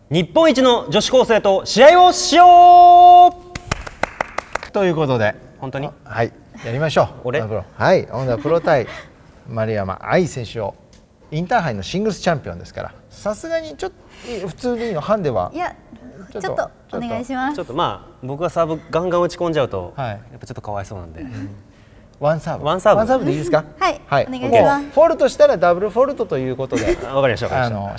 日本一の女子高生と試合をしようということで、 本当にはいやりましょう。 俺はい、小野田プロ対丸山愛選手をインターハイのシングルスチャンピオンですから、さすがにちょっと普通でいいの、ハンデは。 いやちょっとお願いします。 ちょっとまあ僕がサーブガンガン打ち込んじゃうと、 はい、 やっぱちょっとかわいそうなんで、 ワンサーブでいいですか。 はい、 はい、 お願いします。 フォルトしたらダブルフォルトということで、 わかりました。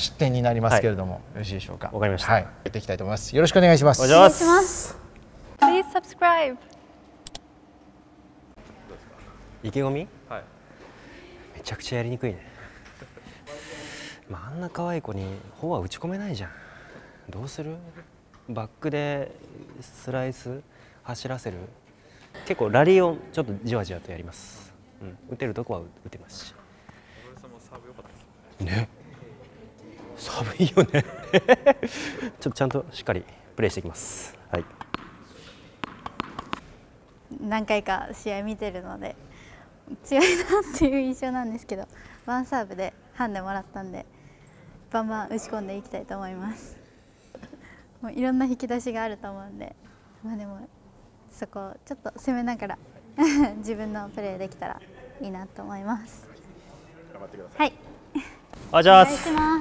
失点になりますけれども、よろしいでしょうか。 わかりました。 はい、やっていきたいと思います。よろしくお願いします。 お願いします。 Please subscribe。 意気込み？ はい。 めちゃくちゃやりにくいね。まああんな可愛い子にフォア打ち込めないじゃん。どうする？バックでスライス走らせる。結構ラリーをちょっとじわじわとやります。打てるとこは打てますし。ね。サーブいいよね。ちょっとちゃんとしっかりプレーしていきます。はい。 何回か試合見てるので強いなっていう印象なんですけど、ワンサーブでハンデもらったんでバンバン打ち込んでいきたいと思います。もういろんな引き出しがあると思うんで、まあでもそこをちょっと攻めながら自分のプレーできたらいいなと思います。 頑張ってください。 はい。 お願いします。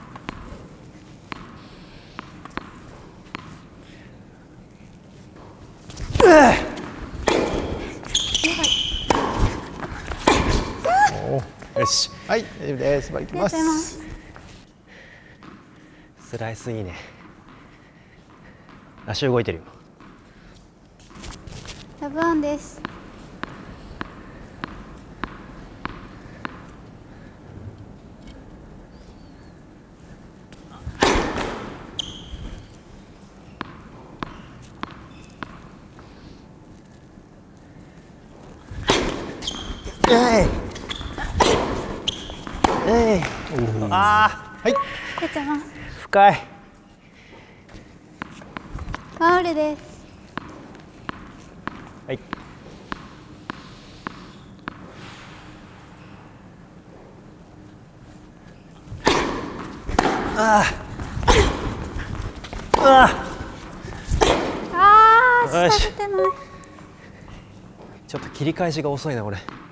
よし。 はい、大丈夫です。バリきます。 スライスいいね。足動いてるよ。 ラブオンです。 ああ、 はい。 出ちゃいます。 深い。 ファウルです。 はい。ああ。 ああ、下出てない。 ちょっと切り返しが遅いなこれ。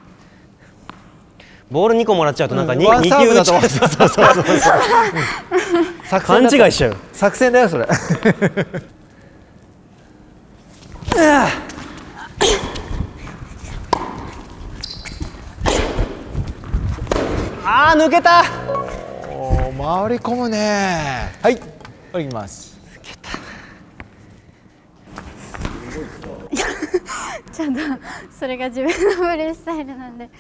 ボール2個もらっちゃうとなんか2 ワンサーブだと思う。 そうそうそうそう。勘違いしちゃう。 作戦だよそれ。 ああ抜けた。 おお回り込むね。はい。降ります。 抜けた。 ちゃんとそれが自分のプレースタイルなんで。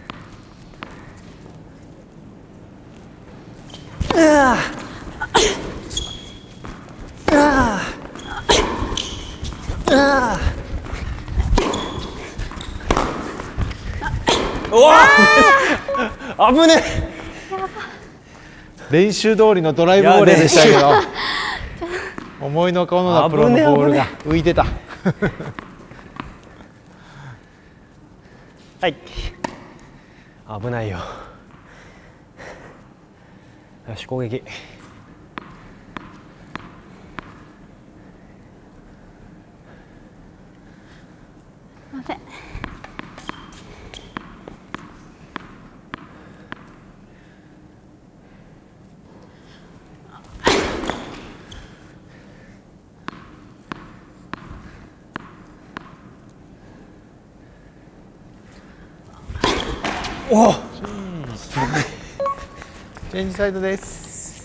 うわあ危ねえ。 練習通りのドライブボールでしたけど、思いの小野田プロのボールが浮いてた。 はい。危ないよ。よし攻撃。 すいません。 おお。 チェンジサイドです。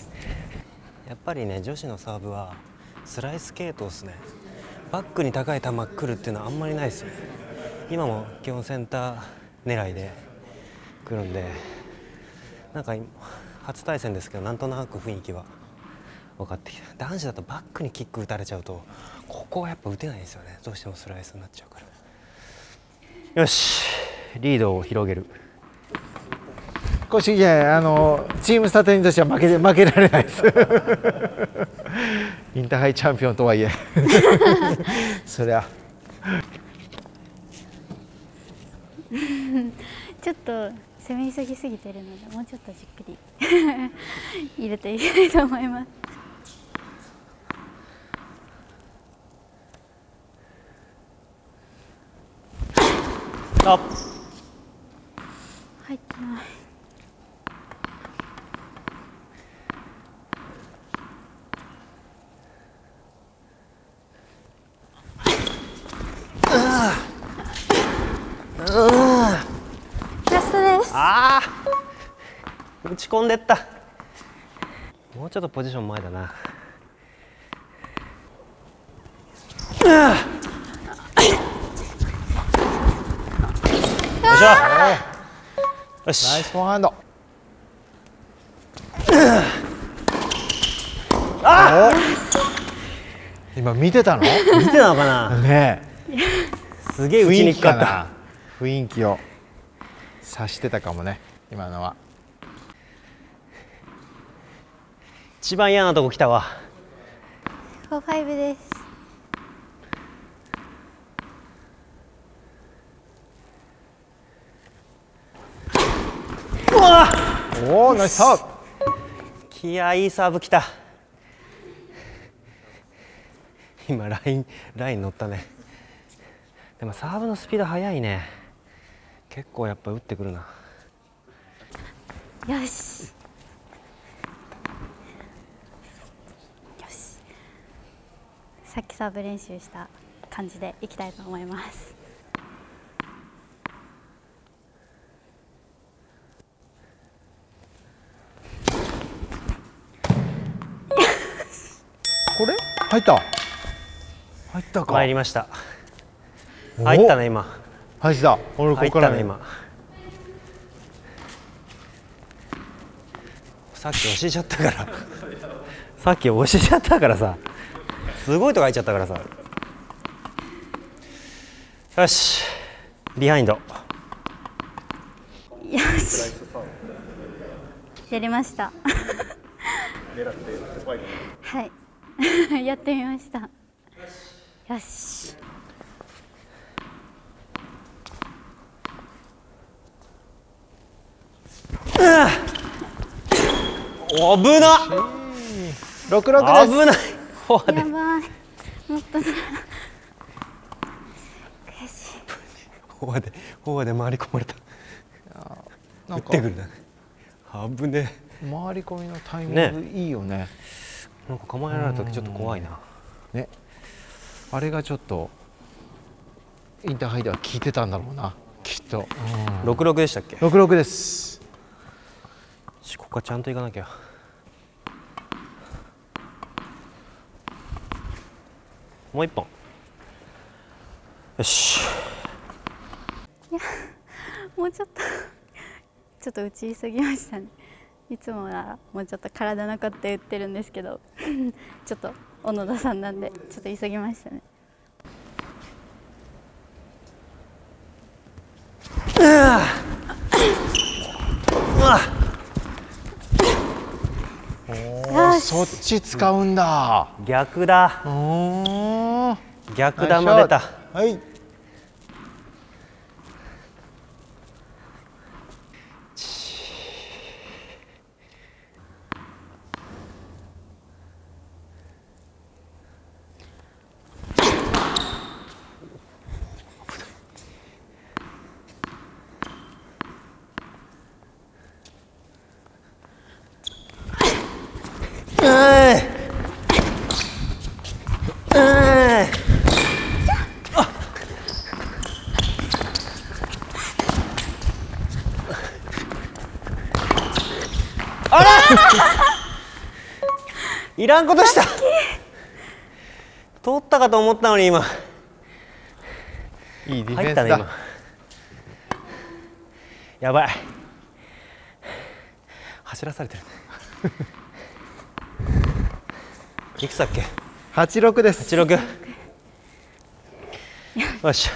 やっぱりね女子のサーブはスライス系統ですね。バックに高い球来るっていうのはあんまりないですよね。今も基本センター狙いで来るんで、なんか初対戦ですけどなんとなく雰囲気は分かってきた。男子だとバックにキック打たれちゃうとここはやっぱ打てないんですよね。どうしてもスライスになっちゃうから。よしリードを広げる。 公式試合チームスタートにとしては負けられないです。インターハイチャンピオンとはいえそりゃちょっと攻め急ぎすぎてるのでもうちょっとじっくり入れていきたいと思います。 あっ、 入ってない。ラストです。 あー、打ち込んでった。もうちょっとポジション前だな。よいしょ。よし。 ナイスフォアハンド。 あー、今見てたの？ 見てたのかな。 ねすげえ打ちにくかった。 雰囲気を察してたかもね、今のは。 一番嫌なとこ来たわ。 4-5です。 うわ、 おお、ナイスサーブ。 気合いいサーブきた。今ライン乗ったね。でもサーブのスピード速いね。結構やっぱ打ってくるな。 よし。さっきサーブ練習した感じでいきたいと思います。 これ入った。入ったか。 参りました。入ったね今。 入った。俺ここからね今。さっき教えちゃったから。さっき教えちゃったからさ。すごいとこ入っちゃったからさ。よし、ビハインド。 よし。やりました。はい。やってみました。よし。 危な。 66です。 危ない。 やばい。もっと。悔しい。 フォアで回り込まれた。 なんか打ってくるね。危ねえ。回り込みのタイミングいいよね。 なんか構えられた時ちょっと怖いな。 ね。あれがちょっとインターハイでは効いてたんだろうな。きっと。 66でしたっけ 66です。 ここはちゃんといかなきゃ。もう一本。よし。 いや、もうちょっと打ち急ぎましたね。いつもならもうちょっと体残って打ってるんですけどちょっと小野田さんなんでちょっと急ぎましたね。 そっち使うんだ。 逆だ。逆球出た。 はい。 あらいらんことした。通ったかと思ったのに今。 いいディフェンスだ。 入ったね今。やばい。走らされてるね。いくつだっけ 86です。 86。よし。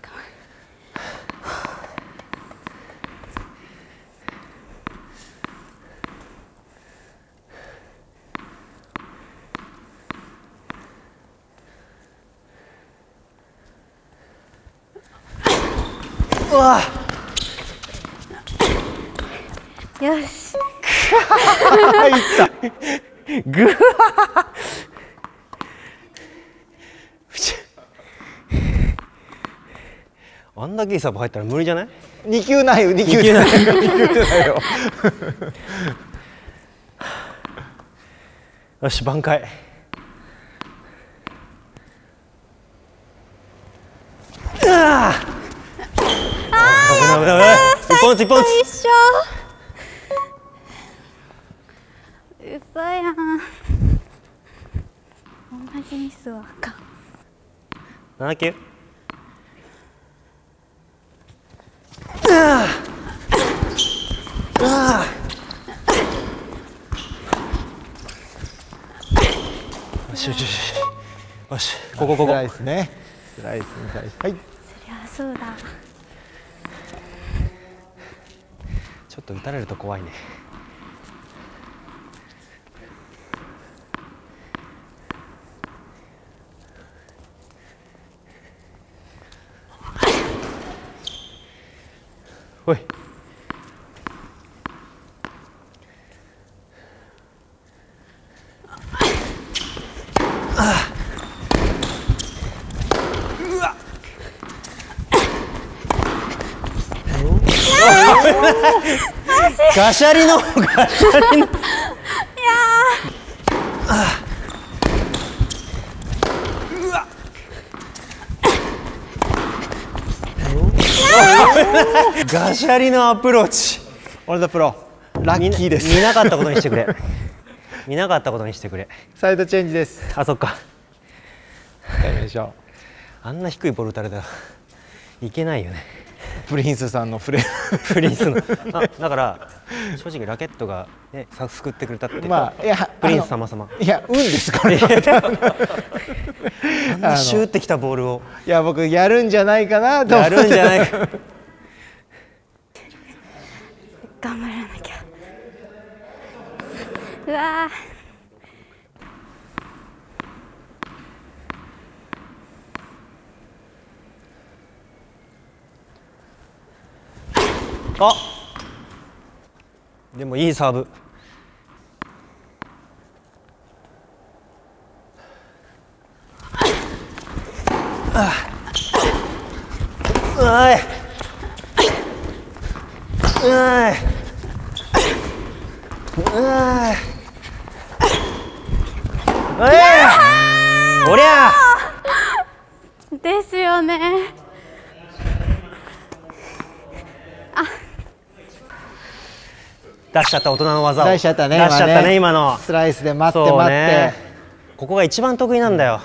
うわよし。 入った。 ぐわあんだけいいサーブ入ったら無理じゃない 2球ないよ2球ないよ2球ないよよし挽回。ああ危ない危ない一本一本一緒。嘘やん。同じミスはあかん。 7球。あああよしよしよしよしここスライスね。スライスに対して、はい。 そりゃそうだ。 ちょっと打たれると怖いね。おい。ガシャリのガシャリの。いやガシャリのアプローチ。 オルダプロラッキーです。 見なかったことにしてくれ。見なかったことにしてくれ。 サイドチェンジです。 あ、そっか。 よいしょ。 あんな低いボール打たれたらいけないよね。 プリンスさんのフレープリンスのだから正直ラケットがね救ってくれたって、 まあいやプリンス様様いや運ですこれあんなシューってきたボールをいや僕やるんじゃないかなと思ってやるんじゃないか頑張らなきゃ。うわー。 あでもいいサーブ。うわい。うわい。うわい。おりゃですよね。 出しちゃった大人の技を出しちゃったね。 出しちゃったね今のスライスで待って待って、 ね、ここが一番得意なんだよ。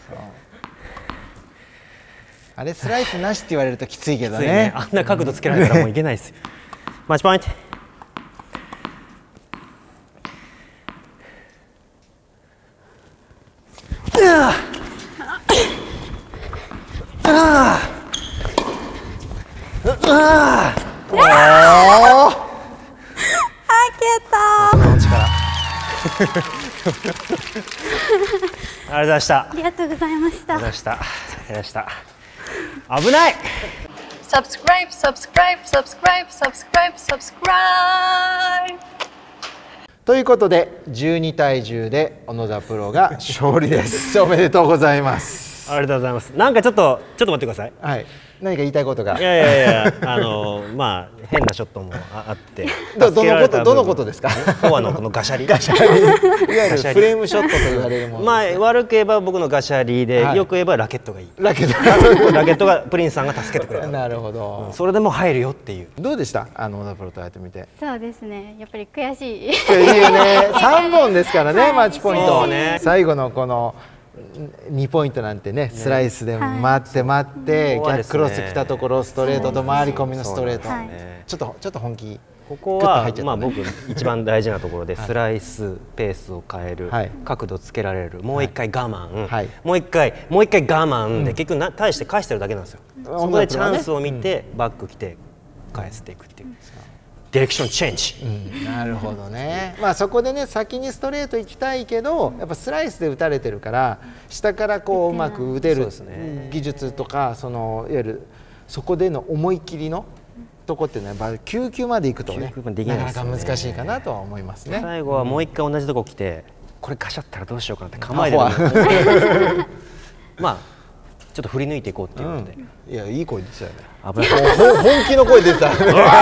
あれスライスなしって言われるときついけどねあんな角度つけられたらもういけないですよ。マッチポイント。ありがとうございました。 ありがとうございました。 ありがとうございました。ありがとうございました。危ない。 Subscribe, subscribe, subscribe, subscribe, subscribe. ということで12対10で小野田プロが勝利です。おめでとうございます。 ありがとうございます。なんかちょっと待ってください。 はい。何か言いたいことが。 いやまあ変なショットもあって。 どのことですか。 フォアのこのガシャリ。 ガシャリ。いわゆるフレームショットと言われるもの。 まあ悪く言えば僕のガシャリで、よく言えばラケットがいい。 ラケットがプリンスさんが助けてくれた。 なるほど。 それでも入るよっていう。 どうでした。小田プロとやってみて。 そうですね。やっぱり悔しい。 いいよね。3本ですからね、マッチポイント。最後のこの2ポイントなんてね、スライスで待って待って逆クロス来たところストレートと回り込みのストレート、ちょっと本気。 ここはまあ僕一番大事なところでスライスペースを変える、角度つけられる、もう一回我慢、もう一回我慢で結局対して返してるだけなんですよ。そこでチャンスを見てバック来て返していくっていう。ディレクションチェンジ。 なるほどね。まあそこでね先にストレート行きたいけどやっぱスライスで打たれてるから下からこううまく打てる技術とかいわゆるそこでの思い切りのとこっていうのはやっぱ9球までいくとねなかなか難しいかなとは思いますね。 最後はもう一回同じとこ来てこれガシャったらどうしようかなって構えてる。まあちょっと振り抜いていこうっていうので、 いやいい声出てたよね。 危ない。 本気の声出てた。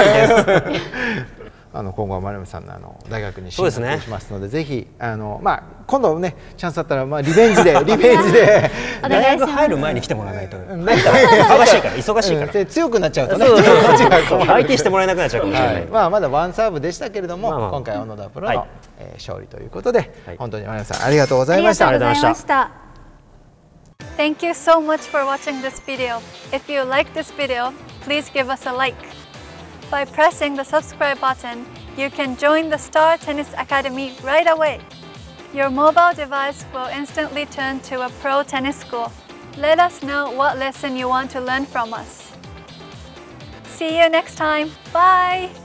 今後は丸山さんの大学に進学しますので、ぜひ今度ねチャンスあったらリベンジで大学入る前に来てもらわないと忙しいから強くなっちゃうとね相手してもらえなくなっちゃうかもしれない。 まだワンサーブでしたけれども、今回小野田プロの勝利ということで、本当に丸山さんありがとうございました。 ありがとうございました。 Thank you so much for watching this video. If you like this video, please give us a like. By pressing the subscribe button, you can join the Star Tennis Academy right away. Your mobile device will instantly turn to a pro tennis school. Let us know what lesson you want to learn from us. See you next time. Bye!